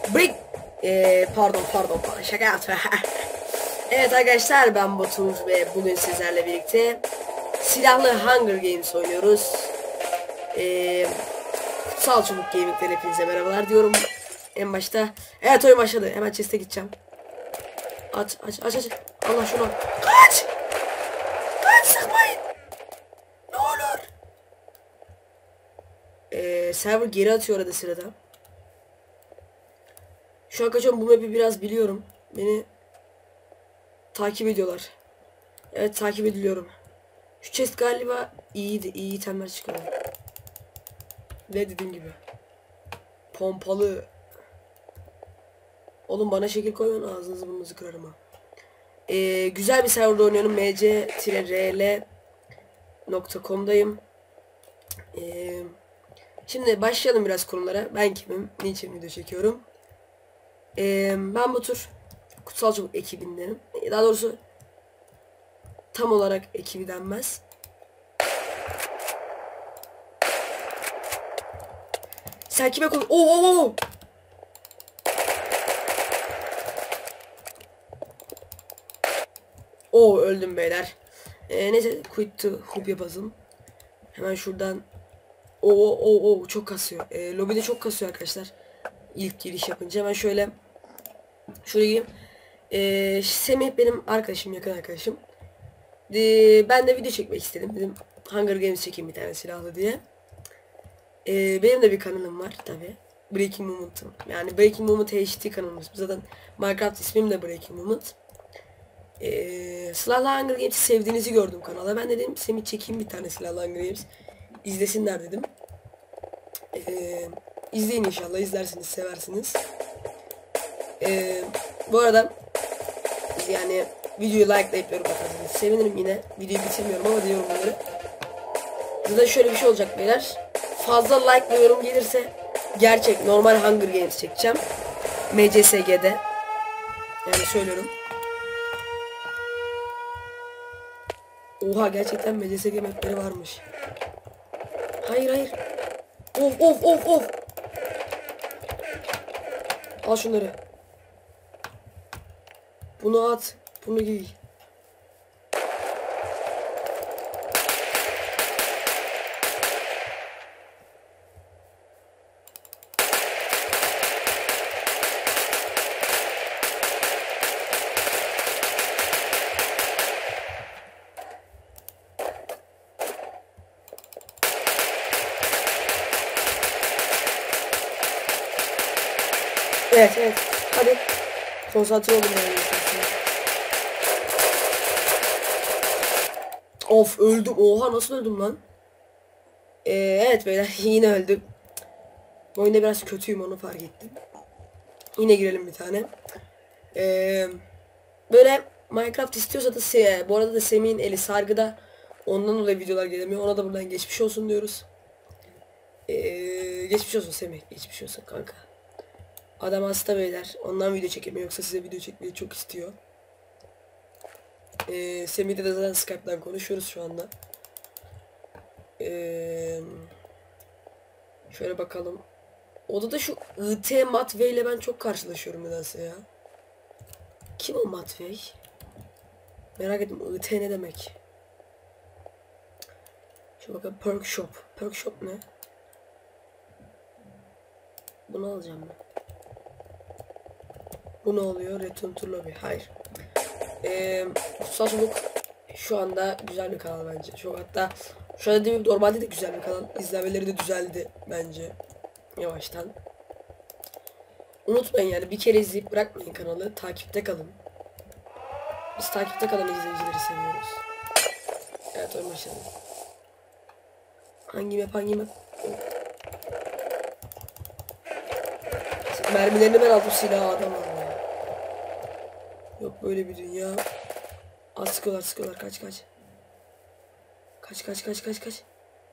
Break. Pardon şaka yaptım. Evet arkadaşlar, ben Batur ve bugün sizlerle birlikte silahlı Hunger Games oynuyoruz. Kutsal Çubuk Gaming'den hepinize merhabalar diyorum en başta. Evet, oyun başladı. Hemen chest'e gideceğim. Aç. Allah şunu. Kaç! Sıkmayın. Ne olur. Server geri atıyor arada sırada. Şu an kaçıyorum, bu map'i biraz biliyorum. Beni takip ediyorlar. Evet, takip ediliyorum. Şu chest galiba iyiydi. İyi itemler çıkıyor. Ne dediğim gibi. Pompalı. Oğlum bana şekil koymayın, ağzınızı burnunuzu kırarım ha. Güzel bir serverda oynuyorum. mc-rl.com'dayım. Şimdi başlayalım biraz konulara. Ben kimim? Niçin video çekiyorum? Ben bu tür Kutsal Çubuk ekibindenim. Daha doğrusu tam olarak ekibi denmez. Sen kime konu? Oo! Oo, öldüm beyler. Neyse, quit to hub yapalım. Hemen şuradan. Oo, çok kasıyor. Lobide çok kasıyor arkadaşlar. İlk giriş yapınca hemen şöyle gireyim. Semih benim arkadaşım, yakın arkadaşım. Ben de video çekmek istedim. Dedim Hunger Games çekeyim bir tane silahlı diye. Benim de bir kanalım var tabi. Breaking Moment'ım. Yani Breaking Moment HD kanalımız. Zaten Minecraft ismim de Breaking Moment. Silahlı Hunger Games'i sevdiğinizi gördüm kanala. Ben dedim Semih çekeyim bir tane silahlı Hunger Games. İzlesinler dedim. İzleyin, inşallah izlersiniz, seversiniz. Bu arada yani videoyu likelayıp yorum atarsanız sevinirim yine. Videoyu bitirmiyorum ama diyorum bunları. Burada şöyle bir şey olacak beyler. Fazla like ve yorum gelirse gerçek normal Hunger Games çekeceğim. MCSG'de. Yani söylüyorum. Oha, gerçekten MCSG mapleri varmış. Hayır. Of. Al şunları. Bunu at. Bunu giy. Evet. Hadi. Konsantre olun yani. Of, öldüm. Oha, nasıl öldüm lan? Evet beyler, yine öldüm. Bu oyunda biraz kötüyüm, onu fark ettim. Yine girelim bir tane. Böyle Minecraft istiyorsa da bu arada da Semih'in eli sargıda. Ondan dolayı videolar gelemiyor. Ona da buradan geçmiş olsun diyoruz. Geçmiş olsun Semih. Geçmiş olsun kanka. Adam hasta beyler. Ondan video çekemiyor. Yoksa size video çekmeyi çok istiyor. Semih'le de zaten Skype'dan konuşuyoruz şu anda. Şöyle bakalım. Odada şu IT Matvey ile ben çok karşılaşıyorum nedense ya. Kim o Matvey? Merak ettim, IT ne demek? Şu bakalım, Perk Shop. Perk Shop ne? Bunu alacağım ben. Bu ne oluyor? Return to Lobby. Hayır. Kutsal Çubuk şu anda güzel bir kanal bence. Hatta şu anda değil, normalde de güzel bir kanal. İzlemeleri de düzeldi bence. Yavaştan. Unutmayın yani, bir kere izleyip bırakmayın kanalı. Takipte kalın. Biz takipte kalan izleyicileri seviyoruz. Evet, oyun başladı. Hangi map? Mermilerini ben aldım, silahı adam aldım. Yok böyle bir dünya. Sıkıyorlar. Kaç. Kaç.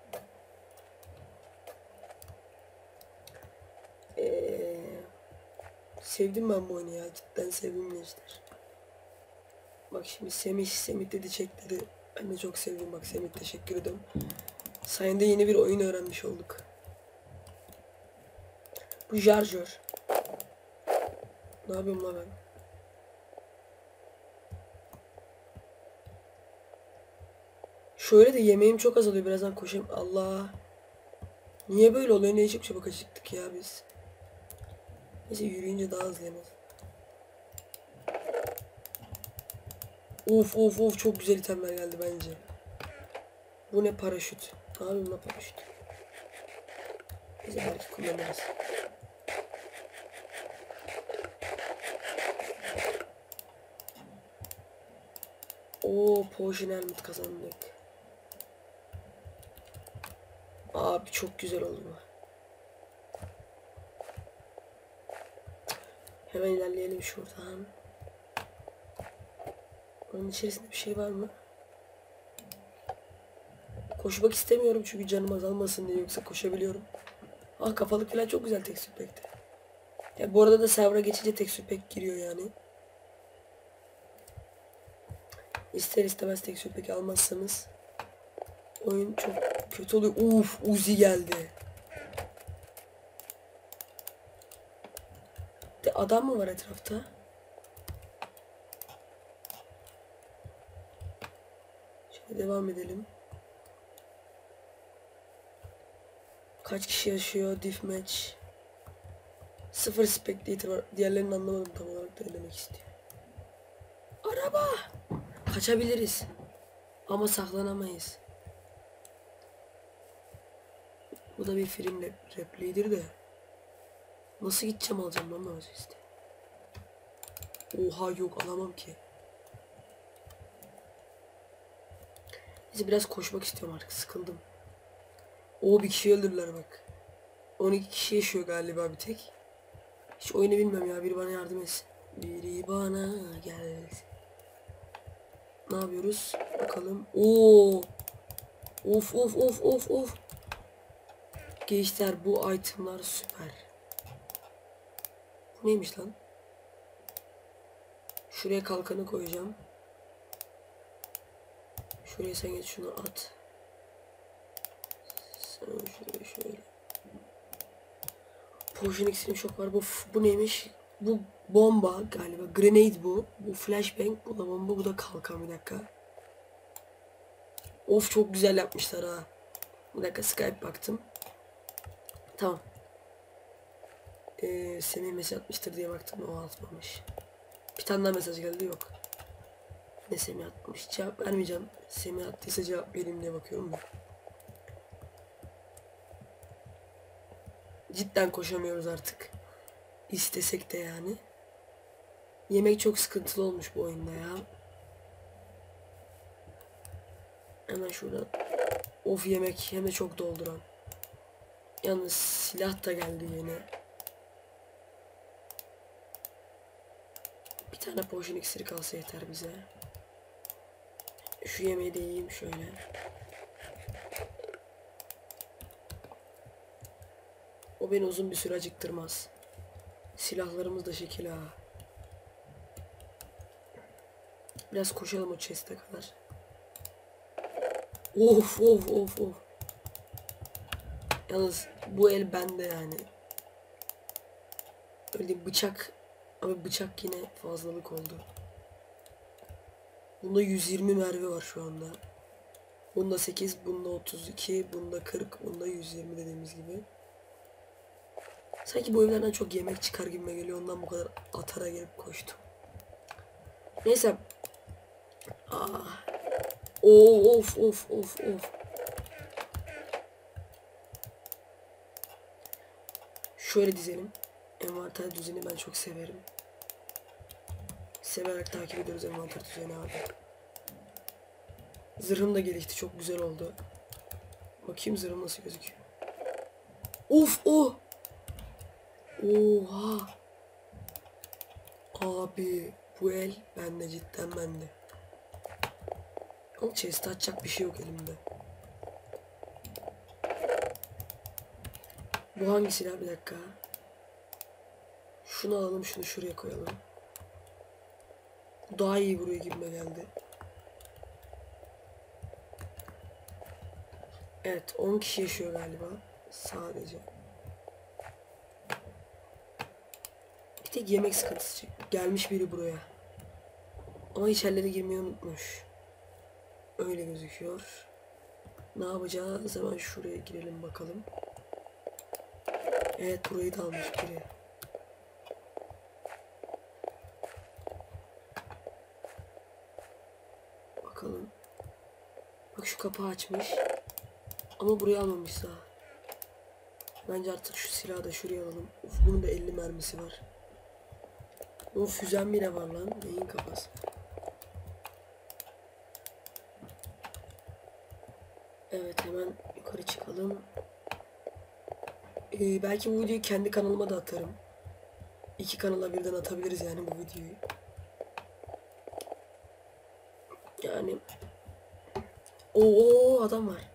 Sevdim ben bu oyunu ya. Cidden sevdim gençler. Bak şimdi Semih dedi, çek dedi. Ben de çok sevdim, bak Semih, teşekkür ederim. Sayende yeni bir oyun öğrenmiş olduk. Bu şarjör. Ne yapıyorum la ben? Şöyle de yemeğim çok azalıyor. Birazdan koşayım. Allah. Niye böyle oluyor? Ne çok çabuk acıktık ya biz. Neyse yürüyünce daha hızlı yemez. Of of of, çok güzel itemler geldi bence. Bu ne, paraşüt? Ne yapayım la paraşüt? Neyse belki kullanırız. Oo, Potion Helmet kazandık. Abi çok güzel oldu bu. Hemen ilerleyelim şuradan. Onun içerisinde bir şey var mı? Koşmak istemiyorum çünkü canım azalmasın diye, yoksa koşabiliyorum. Ah, kafalık falan çok güzel tekstür pack'te. Ya bu arada da server'a geçince tekstür pack giriyor yani. İster istemez tekstür pack almazsanız oyun çok kötü oluyor. Uf, Uzi geldi. De adam mı var etrafta? Şimdi devam edelim. Kaç kişi yaşıyor? Deathmatch. 0 spectator var. Diğerlerini anlamadım tam olarak, da ne demek istiyor. Araba! Kaçabiliriz. Ama saklanamayız. Bu da bir film repliğidir de. Nasıl gideceğim, alacağım lan ben işte. Oha, yok alamam ki. Neyse biraz koşmak istiyorum artık, sıkıldım. O bir kişi öldürdüler bak. 12 kişi yaşıyor galiba bir tek. Hiç oyunu bilmem ya, biri bana yardım etsin. Biri bana gelsin. Ne yapıyoruz? Bakalım. Oo. Of of of of of. Gençler, bu itemlar süper. Bu neymiş lan? Şuraya kalkanı koyacağım. Şuraya sen geç, şunu at. Sen şuraya şöyle. Potion iksirim çok var. Bu neymiş? Bu bomba galiba. Grenade bu. Bu flashbang. Bu da bomba. Bu da kalkan. Bir dakika. Of, çok güzel yapmışlar ha. Bir dakika, Skype baktım. Tamam. Semih mesaj atmıştır diye baktım. O atmamış. Bir tane daha mesaj geldi, yok. Ne Semih atmış? Cevap vermeyeceğim. Semih attıysa cevap vereyim diye bakıyorum da. Cidden koşamıyoruz artık. İstesek de yani. Yemek çok sıkıntılı olmuş bu oyunda ya. Hemen şuradan. Of, yemek hem de çok dolduran. Yalnız silah da geldi yine. Bir tane potion iksiri kalsa yeter bize. Şu yemeği de yiyeyim şöyle. O beni uzun bir süre acıktırmaz. Silahlarımız da şekil ha. Biraz koşalım o chest'e kadar. Of of of of. Yalnız bu el bende yani. Öyle bıçak. Ama bıçak yine fazlalık oldu. Bunda 120 mermi var şu anda. Bunda 8, bunda 32, bunda 40, bunda 120 dediğimiz gibi. Sanki bu evlerden çok yemek çıkar gibime geliyor. Ondan bu kadar atara gelip koştum. Neyse. Ah. Of of of of. Şöyle dizelim. Envanter düzeni ben çok severim. Severek takip ediyoruz envanter düzeni abi. Zırhım da gelişti, çok güzel oldu. Bakayım zırhım nasıl gözüküyor. Of o. Oha. Abi bu el bende, cidden bende. Ama chest açacak bir şey yok elimde. Bu hangi silah, bir dakika. Şunu alalım, şunu şuraya koyalım. Bu daha iyi vuruyor gibime geldi. Evet, 10 kişi yaşıyor galiba. Sadece. Bir tek yemek sıkıntısı gelmiş biri buraya. Ama içerileri girmeyi unutmuş. Öyle gözüküyor. Ne yapacağız? Hemen şuraya girelim bakalım. Evet, burayı da almış biri. Bakalım. Bak, şu kapağı açmış. Ama burayı almamış daha. Bence artık şu silahı da şuraya alalım. Uf, bunun da 50 mermisi var. O füzen bile var lan. Neyin kafası? Evet, hemen yukarı çıkalım. Belki bu videoyu kendi kanalıma da atarım. 2 kanala birden atabiliriz yani bu videoyu. Yani. Oo, adam var.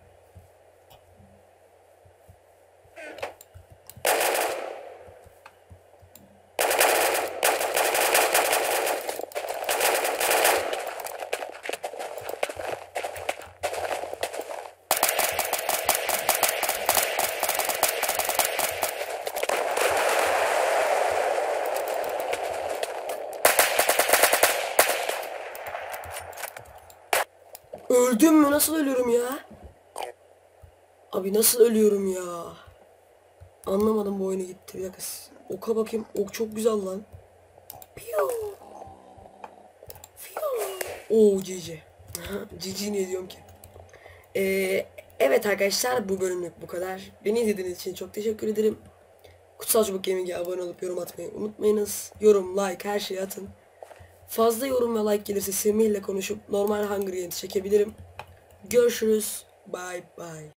Öldüm mü? Nasıl ölüyorum ya? Abi nasıl ölüyorum ya? Anlamadım, bu oyuna gitti. Bir dakika. Oka bakayım. Ok çok güzel lan. Piyo. Piyo. Oo, GG. GG ne diyorum ki? Evet arkadaşlar, bu bölümlük bu kadar. Beni izlediğiniz için çok teşekkür ederim. Kutsal Çubuk Gaming'e abone olup yorum atmayı unutmayınız. Yorum, like, her şeyi atın. Fazla yorum ve like gelirse Semih ile konuşup normal Hunger Games çekebilirim. Görüşürüz. Bye bye.